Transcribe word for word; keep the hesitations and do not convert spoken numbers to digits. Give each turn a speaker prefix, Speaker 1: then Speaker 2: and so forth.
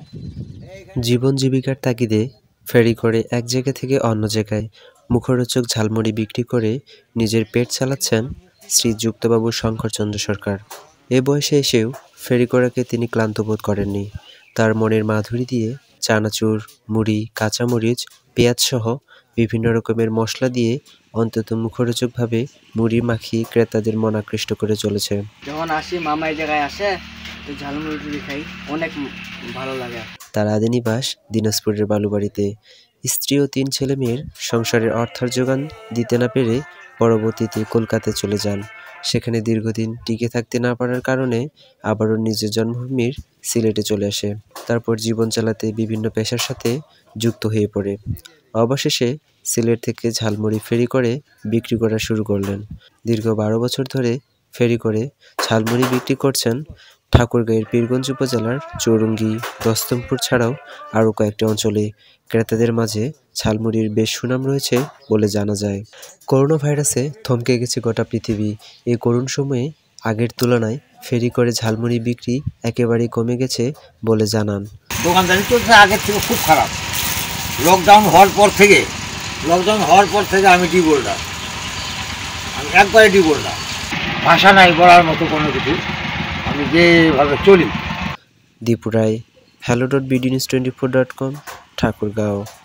Speaker 1: জীবন জীবিকার তাগিদে ফেরি করে এক জায়গা থেকে অন্য জায়গায় মুখরোচক ঝালমুড়ি বিক্রি করে নিজের পেট চালাচ্ছেন শ্রীযুক্তবাবু শঙ্করচন্দ্র সরকার। এ বয়সে এসেও ফেরি করাকে তিনি ক্লান্ত বোধ করেননি। তার মনের মাধুরী দিয়ে চানাচুর, মুড়ি, কাঁচামরিচ, পেঁয়াজসহ বিভিন্ন রকমের মশলা দিয়ে অন্তত মুখরোচকভাবে মুড়ি মাখিয়ে ক্রেতাদের মন আকৃষ্ট করে চলেছে।
Speaker 2: যখন আসি মামা এই জায়গায় আসে তো ঝালমুড়ি টুড়ি খাই, অনেক ভালো লাগে।
Speaker 1: তার আদি নিবাস দিনাজপুরের বালুবাড়িতে। স্ত্রী ও তিন ছেলে মেয়ের সংসারের অর্থের যোগান দিতে না পেরে পরবর্তীতে কলকাতায় চলে যান। সেখানে দীর্ঘদিন টিকে থাকতে না পারার কারণে আবারও নিজের জন্মভূমির সিলেটে চলে আসে। তারপর জীবন চালাতে বিভিন্ন পেশার সাথে যুক্ত হয়ে পড়ে। অবশেষে সিলেট থেকে ঝালমুড়ি ফেরি করে বিক্রি করা শুরু করলেন। দীর্ঘ বারো বছর ধরে ফেরি করে ঝালমুড়ি বিক্রি করছেন ঠাকুরগাঁয়ের পীরগঞ্জ উপজেলার চৌরঙ্গী, দস্তমপুর ছাড়াও আরও কয়েকটি অঞ্চলে। ক্রেতাদের মাঝে ঝালমুড়ির বেশ সুনাম রয়েছে বলে জানা যায়। করোনা ভাইরাসে থমকে গেছে গোটা পৃথিবী। এই করুণ সময়ে আগের তুলনায় ফেরি করে ঝালমুড়ি বিক্রি একেবারেই কমে গেছে বলে জানান।
Speaker 3: দোকানদারি চলছে আগের থেকে খুব খারাপ। লকডাউন হওয়ার পর থেকে লকডাউন হওয়ার পর থেকে আমি ডিবোল্ডার, আমি একবারে ডিবোল্ডার। ভাষা নাই বলার মতো কোনো কিছু, আমি যেভাবে চলি।
Speaker 1: Dipu Roy, hello dot BD news twenty four dot com, Thakurgaon.